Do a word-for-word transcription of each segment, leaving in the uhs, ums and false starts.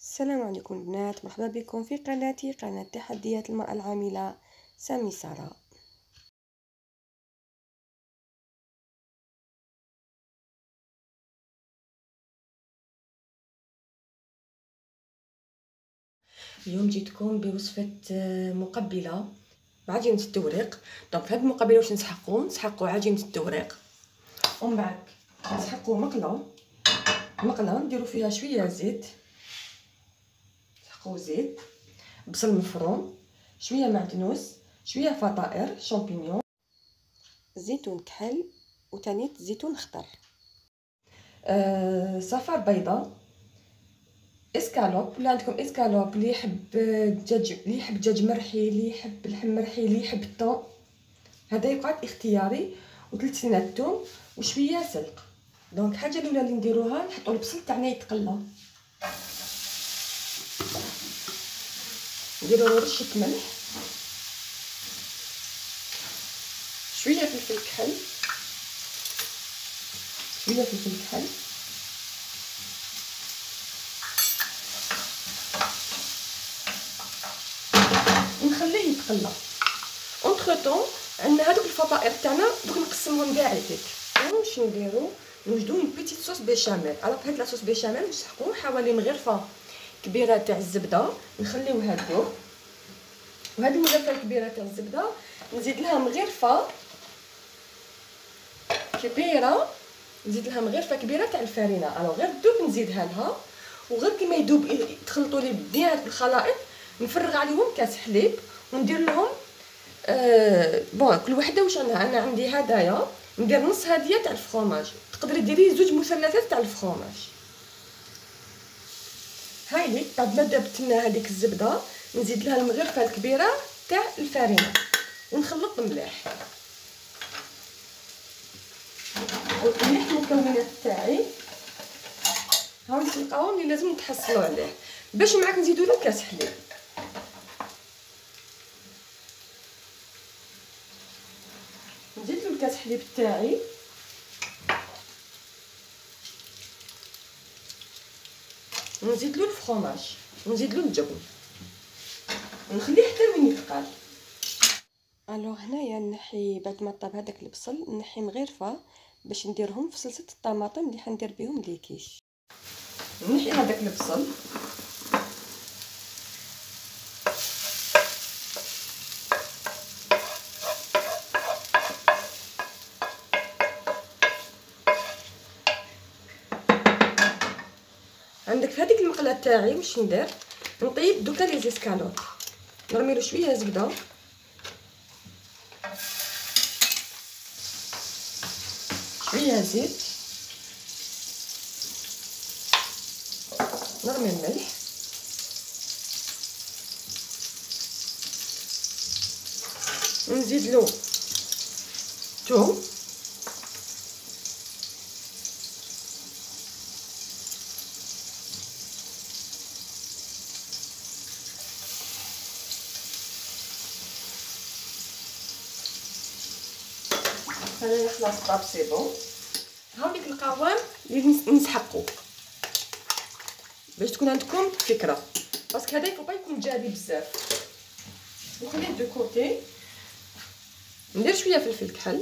السلام عليكم البنات، مرحبا بكم في قناتي قناة تحديات المرأة العاملة سامي سارة. اليوم جيتكم بوصفة مقبلة بعجينة التوريق. دونك في هذه المقبلة واش نسحقوا نسحقوا عجينة التوريق، ومن بعد نسحقوا مقلة مقلة نديروا فيها شوية زيت، نسحقوا زيت، بصل مفروم، شوية معدنوس، شوية فطائر شامبينيون، زيتون كحل وتانيت زيتون خضر، أه صفار بيضة، اسكالوب ولا عندكم اسكالوب اللي يحب الدجاج اللي يحب الدجاج مرحي اللي يحب اللحم مرحي اللي يحب الثوم، هذا يقعد اختياري، وثلث سنات الثوم وشويه سلق. دونك الحاجه الاولى اللي نديروها نحطوا البصل تاعنا يتقلى، نديروا رشه ملح، شويه فلفل كحل شويه فلفل كحل ونخليه يتقلى. اونتر طون عندنا هذوك الفطائر تاعنا دوك نقسمهم كاع هكاك. واش نديرو نوجدو اون بيتيت صوص بيشاميل. الوغ هاد لا صوص بيشاميل نسحقو حوالي مغرفه كبيره تاع الزبده، نخليوها تذوب، وهاد المغرفه الكبيره تاع الزبده نزيد لها مغرفه كبيره نزيد لها مغرفه كبيره تاع الفرينه. الوغ غير تذوب نزيدها لها، وغير كيما يذوب يتخلطوا لي بزاف الخلائط نفرغ عليهم كاس حليب وندير لهم أه بون كل وحده واش عندها. انا عندي هدايا ندير نص هديه تاع الفرomاج، تقدري ديري زوج مثلثات تاع الفرomاج. هاي لي بعد ما ذابت لنا هذيك الزبده نزيد لها المغرفه الكبيره تاع الفرينه ونخلط مليح. نحط مليح المكونات تاعي، هاو القوام اللي لازم نتحصلوا عليه باش معاك نزيدو له كاس حليب. نزيد له الكاس حليب تاعي، ونزيد له الفرomاج ونزيد له الجبن ونخليه حتى وين يثقل. الوغ هنايا نحي بعد ما طاب هذاك البصل نحي مغرفه باش نديرهم في صلصه الطماطم اللي حندير بهم ليكيش. نحي هذاك البصل عندك في هذيك المقله تاعي واش ندير نطيب دوكا لي زيسكالوب، نرمي له شويه زبده، شويه زيت، نرمي الملح، ونزيد له ثوم، هذا خلاص طاب سي بون. هاو ديك القوام اللي نسحقو باش تكون عندكم فكره، باسكو هذا يفو با يكون جافي بزاف. نخليه دو كوتي، ندير شويه فلفل كحل،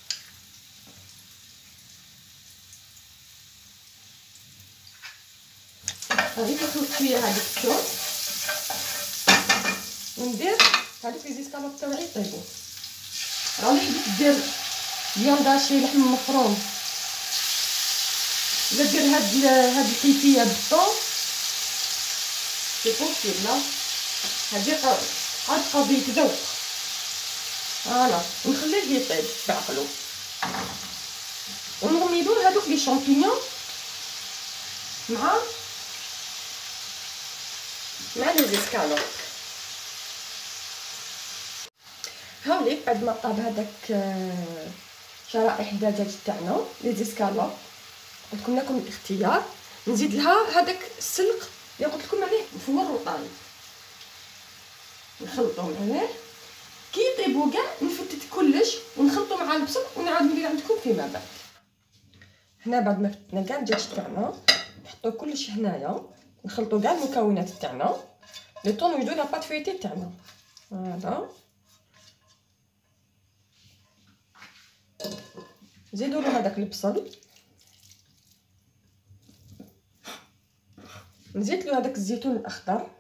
غادي نخلط شويه هذيك الثوم، وندير هذوك لي زيسكالوب تاعي يطيبو. راني حبيت دير فيون داشي لحم مفروم ولا دير هاد هاد الكيفيه بالطون سي بوسيبل، هادي عاد قضيه ذوق. فوالا ونخليه يطيب بعقلو، ونرميلو هادوك لي شامبينيون مع مع لي زيسكالوب. هاوليك بعد ما طاب هذاك شرائح الدجاج تاعنا لي زيسكالوب عندكم لكم الاختيار، نزيد لها هذاك السلق اللي قلت لكم عليه مفور وطايب، نخلطهم عليه كي يطيبوا كاع نفتت كلش ونخلطوا مع البصل ونعاود ندير عندكم فيما بعد. هنا بعد ما فتنا كاع الدجاج تاعنا نحطوا كلش هنايا نخلطوا كاع المكونات تاعنا لي طون نوجدوا لا بات فيتي تاعنا. هذا نزيدوا له هذاك البصل، نزيد له هذاك الزيتون الاخضر،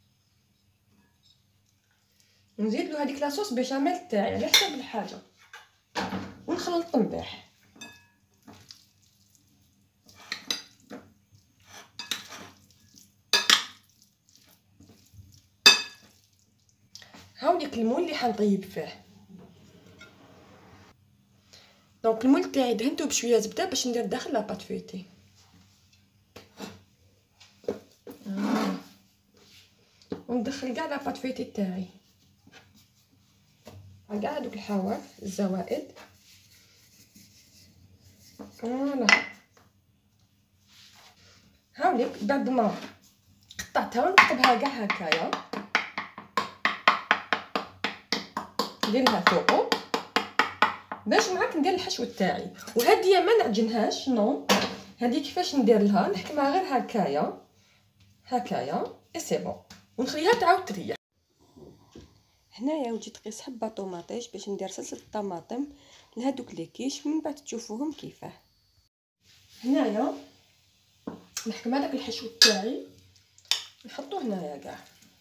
نزيد له هذيك لاصوص بيشاميل تاعي على حسب الحاجه، ونخلط مليح. هاوليك المول اللي حنطيب فيه. دونك المول تاعي دهنته بشويه زبده باش ندير داخل لاباط فيتي. آه. وندخل كاع لاباط فيتي تاعي كاع هذوك الحواف الزوائد. فوالا هاوليك بعد ما قطعتها ونقلبها كاع هكايا، ندير لها فوقو باش معاك ندير الحشو تاعي. وهادي ما نعجنهاش نو، هادي كيفاش ندير لها نحكمها غير هكايا هكايا اي سي بون، ونخليها تعاود تريح. هنايا وجيت قيس حبه طوماطيش باش ندير صلصه الطماطم لهادوك لي كيش، من بعد تشوفوهم كيفاه. هنايا نحكم هذاك الحشو تاعي نحطوه هنايا كاع.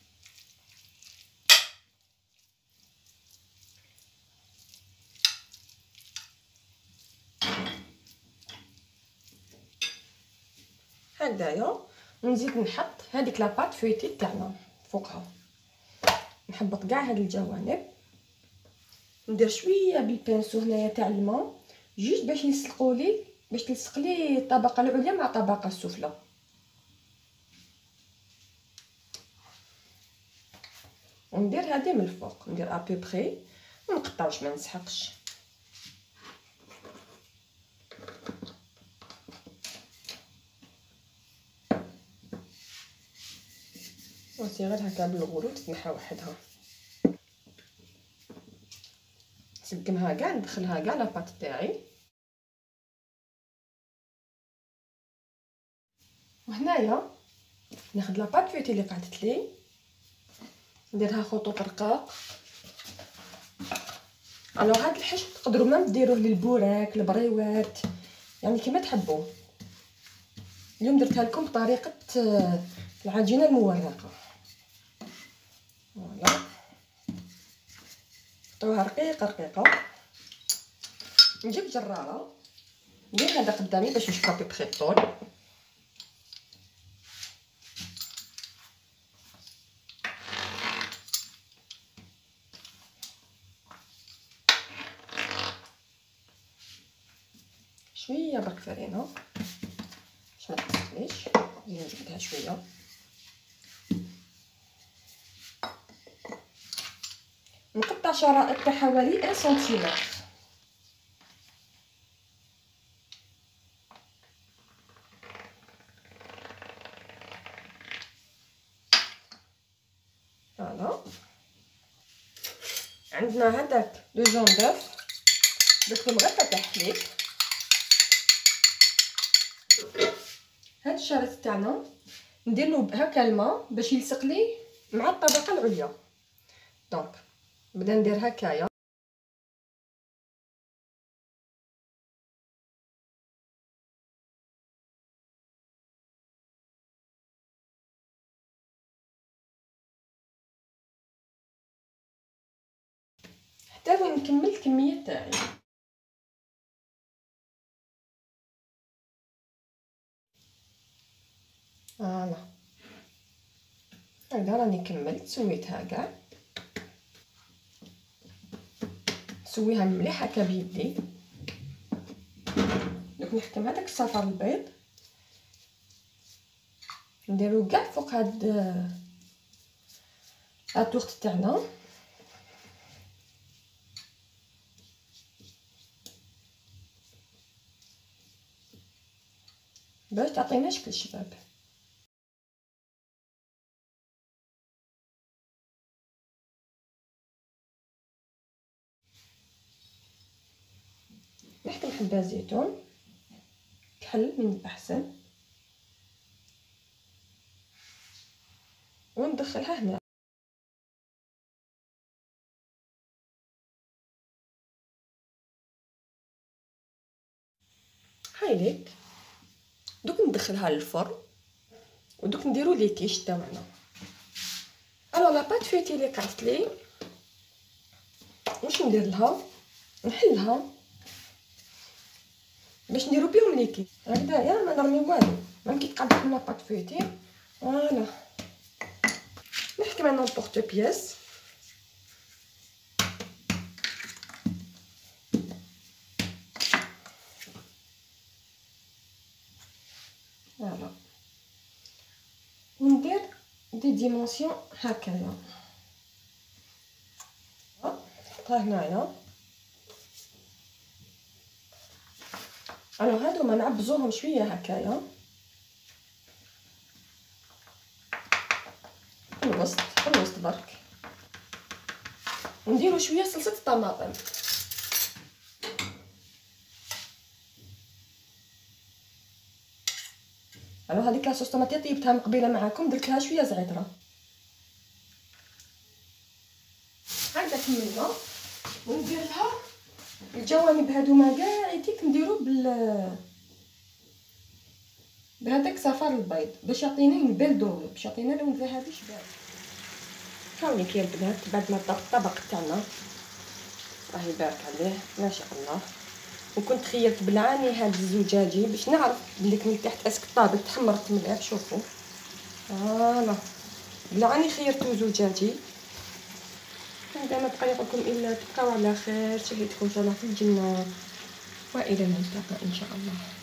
هكذايا، ونزيد نحط هذيك لاباط فويتي تاعنا فوقها، نحبط كاع هاد الجوانب، ندير شويه بالبانسو هنايا تاع الماء جوج باش يلصقوا لي، باش تلصق لي الطبقه العليا مع الطبقه السفلى. وندير هذه من الفوق، ندير ابوبري ونقطع باش ما نسحقش. وسي غير هكا بالغلو تتنحى وحدها. نسقمها كاع، ندخلها كاع لاباط تاعي. وهنايا ناخذ لاباط فيتي اللي قعدت لي، نديرها خطوط رقاق. الوغ هاد الحشو تقدروا ما ديروه للبوراك البريوات، يعني كيما تحبوا. اليوم درتها لكم بطريقه العجينه المورقه. فوالا حطوها رقيقه رقيقه. نجيب جراره ندير هذا قدامي باش نشوف ابيبخي الطول. شويه برك فرينه باش ما تقصليش، نزيد نجبدها شويه. نقطع شرائط تاع حوالي واحد سنتيمتر. فوالا عندنا هذاك لو جون دوف، درتهم غير فتح حليب. هاد الشريط تاعنا ندير له هكا الماء باش يلصق لي مع الطبقه العليا. دونك نبدا ندير هكايا، حتى وين نكمل الكميه تاعي. فوالا هكذا راني كملت، سويتها كاع، نسويها مليح هكا بيدي. دوك نحكم هذاك الصفر البيض نديرو كاع فوق هاد الطورت تاعنا. باش تعطينا شكل شباب. نحكم حبه زيتون كحل من الاحسن. وندخلها هنا. هايليك دوك ندخلها للفرن ودوك نديرو لي كيش تاعنا. الو لا بات فيتي لي قعدت لي واش ندير لها، نحلها باش نديرو بهم لي كيش هكذايا، ما نرمي والو ميم كي تقدح لنا بات فيتي. فوالا نحكي مع نونبورط بياس. فوالا وندير دي ديمونسيون هكايا، نحطها هنايا. الو هادوما نعبزوهم شويه هكايا في الوسط في الوسط برك، ونديرو شويه صلصه الطماطم. الو هذيك لاصوص طوماطيه طيبتها من قبيله معاكم، درت لها شويه زعتره. هكذا كملنا وندير لها الجوانب هادوما كاع يتيك نديرو بال بهذاك صفار البيض باش يعطينا ينبان دوغي، باش يعطينا لون ذهبي شباب. هاوليك يا البنات بعد ما طاب الطبق تاعنا الله يبارك عليه ما شاء الله. وكنت خيرت بالعاني هاد الزجاجي باش نعرف بلي من تحت اسك طابت تحمرت مليح. شوفوا فوالا بالعاني خيرتو زجاجي. هذا ما بقى لكم الا تبقاو على خير، شهيتكم ان شاء الله في الجنه والى الملتقى ان شاء الله.